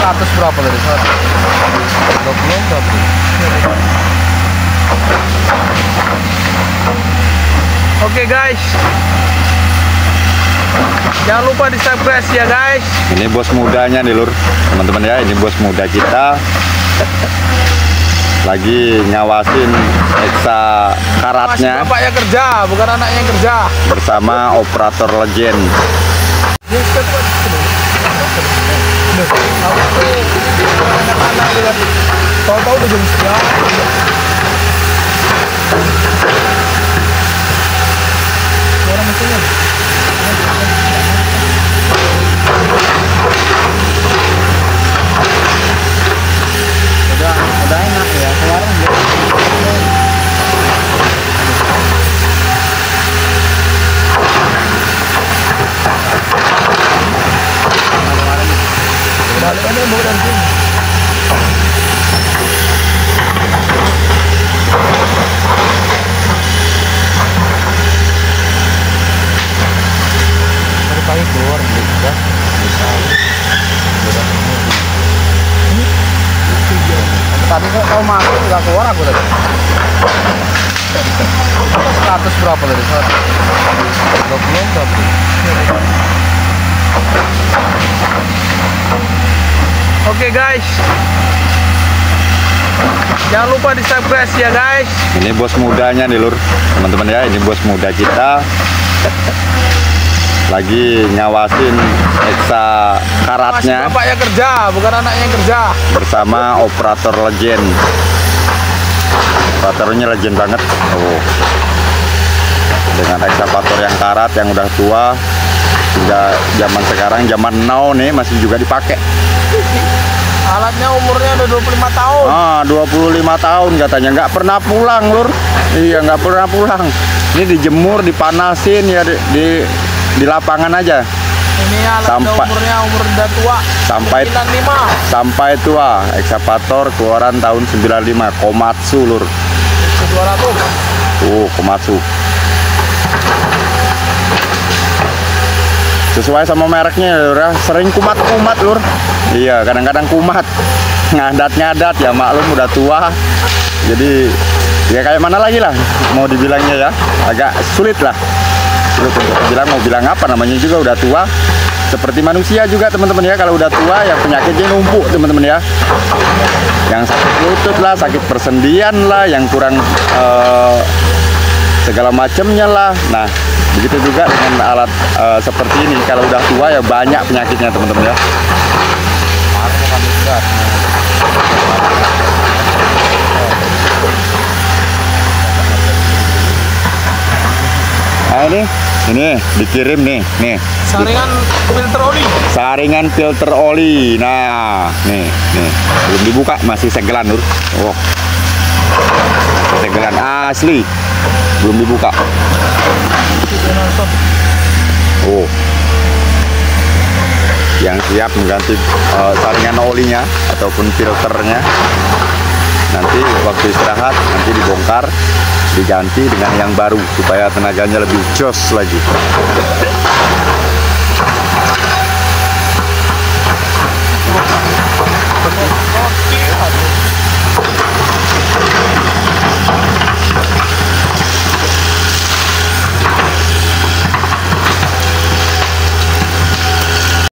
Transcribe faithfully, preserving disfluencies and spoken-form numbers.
seratus berapa tadi? seratus dua puluh berapa? Oke guys, jangan lupa di subscribe ya guys. Ini bos mudanya nih lur, teman-teman ya. Ini bos muda kita lagi ngawasin eksa karatnya. Masih bapaknya kerja, bukan anaknya yang kerja. Bersama operator legend. Tahu-tahu udah jam sekian. Suara mesinnya. Udah, udah enak ya. Sekarang balik aja bawa dari sini. Dari pagi keluar beli juga bisa. Tadi kok kau masuk nggak keluar aku tadi. seratus berapa tadi? seratus dua puluh berapa? Oke guys, jangan lupa di subscribe ya guys. Ini bos mudanya nih lur, teman-teman ya. Ini bos muda kita lagi ngawasin eksa karatnya. Masih bapaknya kerja, bukan anaknya yang kerja. Bersama operator legend. Operatornya legend banget. Oh, dengan ekskavator yang karat yang udah tua. Hingga zaman sekarang, zaman now nih masih juga dipakai. Alatnya umurnya udah dua puluh lima tahun. Ah, dua puluh lima tahun katanya, nggak pernah pulang lur. Iya, nggak pernah pulang. Ini dijemur, dipanasin ya di di, di lapangan aja. Ini alat Sampai- umurnya umur udah tua. Sampai sembilan puluh lima. sampai tua. Ekskavator keluaran tahun sembilan puluh lima, Komatsu lur. dua ratus. Tuh, Komatsu. Sesuai sama mereknya lur ya. Sering kumat-kumat lur. Iya, kadang-kadang kumat. Ngadat-ngadat ya, maklum udah tua. Jadi ya kayak mana lagi lah mau dibilangnya ya. Agak sulit lah. Sulit untuk bilang, mau bilang apa, namanya juga udah tua. Seperti manusia juga teman-teman ya, kalau udah tua ya penyakitnya numpuk teman-teman ya. Yang sakit lutut lah, sakit persendian lah, yang kurang eh, segala macamnya lah. Nah, begitu juga dengan alat uh, seperti ini. Kalau udah tua ya banyak penyakitnya teman-teman ya. Nah ini, ini dikirim nih, nih. Saringan filter oli. Saringan filter oli. Nah, nih, nih. Belum dibuka, masih segelan lur. Oh, masih segelan asli. Belum dibuka. Oh, yang siap mengganti uh, saringan olinya ataupun filternya. Nanti waktu istirahat nanti dibongkar, diganti dengan yang baru supaya tenaganya lebih jos lagi.